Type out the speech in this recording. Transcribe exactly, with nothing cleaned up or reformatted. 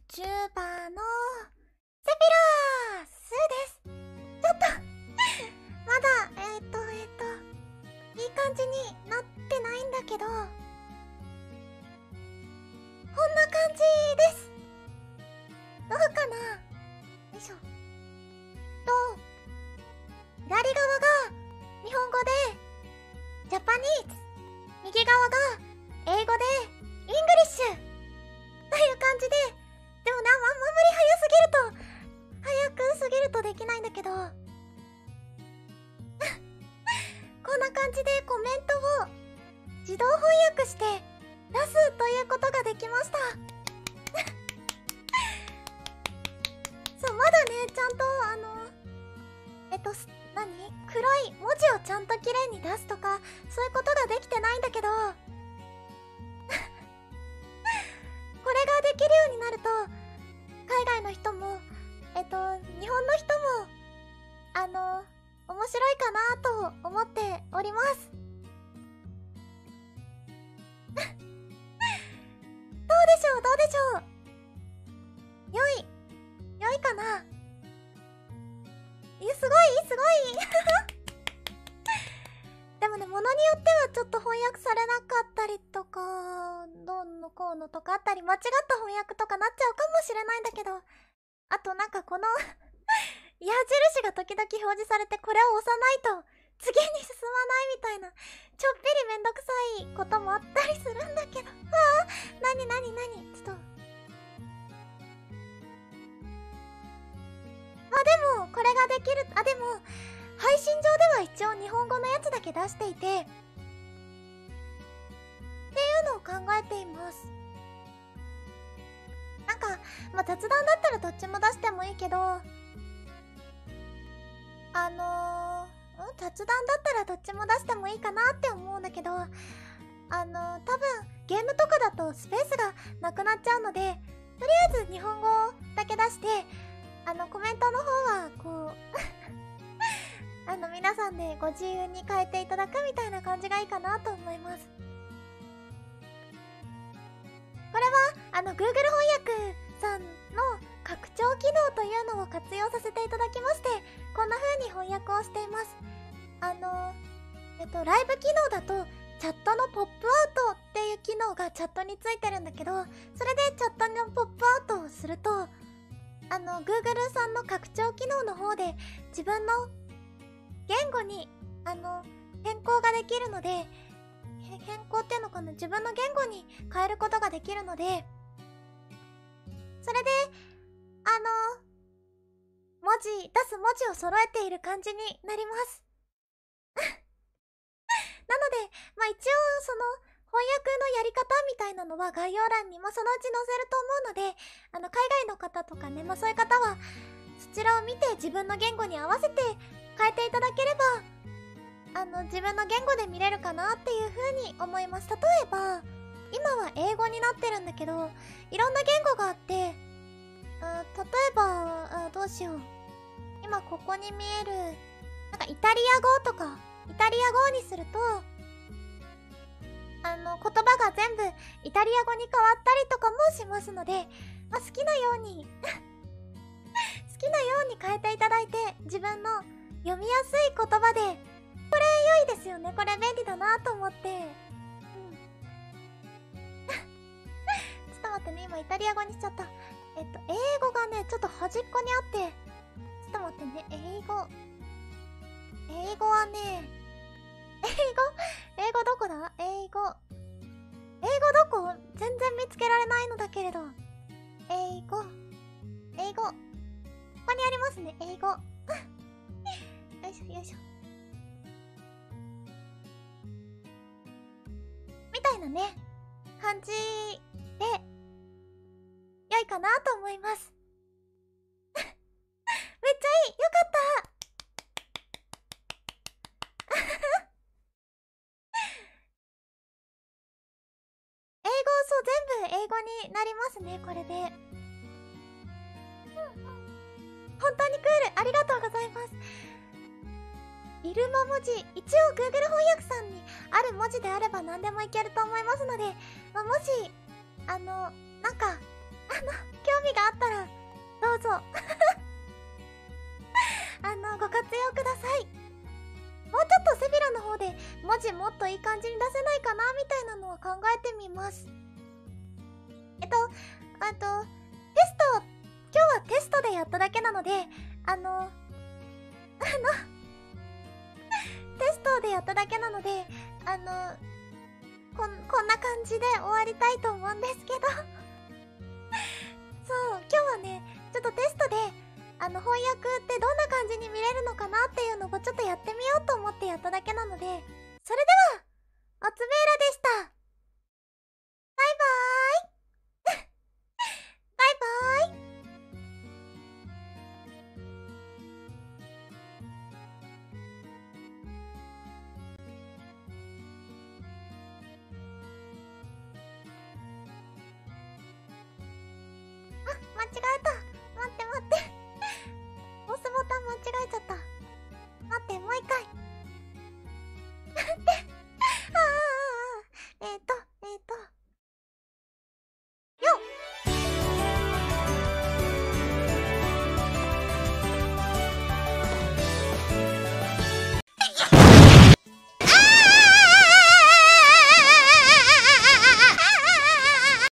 チューバーのセピラースーです。ちょっとまだえっ、ー、とえっ、ー、といい感じになってないんだけど、こんな感じです。どうかな。よいしょ。と左側が日本語でジャパニーズ、右側が英語でイングリッシュという感じで、でもな、あんま無理早すぎると早くすぎるとできないんだけどこんな感じでコメントを自動翻訳して出すということができましたそう、まだね、ちゃんとあのえっと何黒い文字をちゃんと綺麗に出すとかそういうことができてないんだけどこれができるようになると海外の人もえっと日本の人もあの面白いかなと思っておりますどうでしょうどうでしょう。良い良いかな。いや、すごいすごいでもね、ものによってはちょっと翻訳されなかったりとかどうのこうのとかあったり、間違った翻訳とかなっちゃうかもしれないんだけど、あとなんかこの矢印が時々表示されて、これを押さないと次に進まないみたいなちょっぴりめんどくさいこともあったりするんだけど、ああ、なになになに、ちょっとまあでもこれができる。あ、でも配信上では一応日本語のやつだけ出していてっていうのを考えています。なんか、まあ、雑談だったらどっちも出してもいいけど、あのー、雑談だったらどっちも出してもいいかなって思うんだけど、あのー、多分ゲームとかだとスペースがなくなっちゃうので、とりあえず日本語だけ出して、あのコメントの方はこうあの皆さんでご自由に変えていただくみたいな感じがいいかなと思います。これはあの Google 翻訳さんの拡張機能というのを活用させていただきまして、こんな風に翻訳をしています。あのえっとライブ機能だとチャットのポップアウトっていう機能がチャットについてるんだけど、それでチャットのポップアウトをすると、あの Google さんの拡張機能の方で自分の言語にあの変更ができるので、変更っていうのかな、自分の言語に変えることができるので、それであの文字出す文字を揃えている感じになりますなので、まあ一応その翻訳のやり方みたいなのは概要欄にもそのうち載せると思うので、あの海外の方とかね、まあそういう方はそちらを見て自分の言語に合わせて変えていただければ、あの自分の言語で見れるかなっていう風に思います。例えば今は英語になってるんだけど、いろんな言語があって、あ例えばあどうしよう、今ここに見えるなんかイタリア語とか、イタリア語にするとあの言葉が全部イタリア語に変わったりとかもしますので、まあ、好きなように好きなように変えていただいて、自分の読みやすい言葉で、これ良いですよね。これ便利だなと思って、うんちょっと待ってね、今イタリア語にしちゃった。えっと英語がねちょっと端っこにあって、ちょっと待ってね、英語英語はね英語英語どこだ、英語英語どこ、全然見つけられないのだけれど、英語英語ここにありますね、英語よいしょよいしょみたいなね感じで良いかなと思いますめっちゃいい、よかった英語、そう全部英語になりますね、これで。うんうん、本当にクール、ありがとうございます。イルマ文字、一応 Google 翻訳さんにある文字であれば何でもいけると思いますので、まあ、もしあのなんかあの、興味があったら、どうぞ。あの、ご活用ください。もうちょっとセフィラの方で文字もっといい感じに出せないかなみたいなのは考えてみます。えっと、あと、テスト、今日はテストでやっただけなので、あの、あの、テストでやっただけなので、あの、こん、こんな感じで終わりたいと思うんですけど。そう、今日はね、ちょっとテストで、あの、翻訳ってどんな感じに見れるのかなっていうのをちょっとやってみようと思ってやっただけなので、それでは、おつめーらでした。バイバーイ。バイバーイ。あ、間違えた。待って待って。